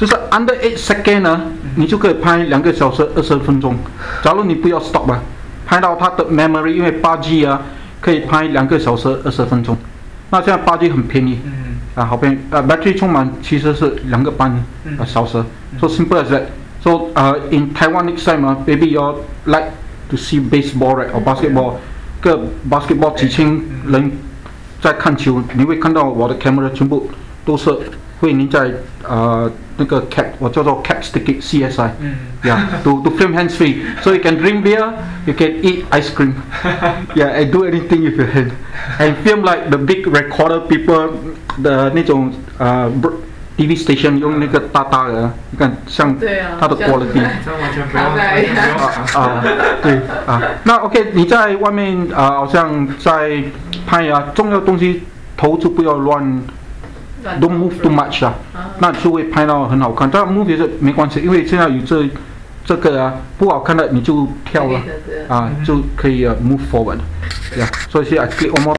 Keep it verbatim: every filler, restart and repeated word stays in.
就是 under eight second 呢，你就可以拍两个小时二十分钟。假如你不要 stop 啊，拍到它的 memory， 因为八 G 啊，可以拍两个小时二十分钟。那现在八 G 很便宜，嗯、啊，好便宜。啊 ，battery 充满其实是两个半啊小时。嗯、so simple as that. So 呃、uh, in Taiwan next time 啊 ，maybe you like to see baseball right or basketball， 个 basketball 几千人在看球，你会看到我的 camera 全部都是会粘在呃那个 cap， 我叫做 cap stick C S I， 嗯 ，yeah，to to film hands free， so you can drink beer，you can eat ice cream，yeah，and do anything with your hand，and film like the big recorder people 的那种呃 T V station 用那个大大的，你看像它的 quality， 啊啊对啊，那 OK 你在外面啊好像在拍啊，重要东西头就不要乱。Don't move too much 啊，那就会拍到很好看。但 move 也是没关系，因为现在有这这个啊不好看的你就跳了啊，就可以 move forward。Yeah， 所以现在 click one more。